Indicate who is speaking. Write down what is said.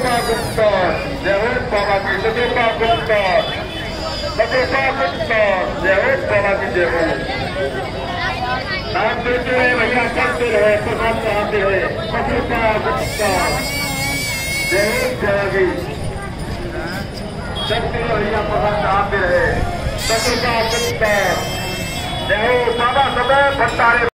Speaker 1: सतरूपा गुप्ता जय हो बाबा की सतरूपा गुप्ता सतरूपा गुप्ता जय हो बाबा की जय हो। नाम देते रहे भैया, चलते रहे, प्रसाद चढ़ाते रहे। सतरूपा गुप्ता जय हो बाबा की, चलते रहे भैया, प्रसाद चढ़ाते रहे। सतरूपा गुप्ता जय हो बाबा, सदैव भंडारे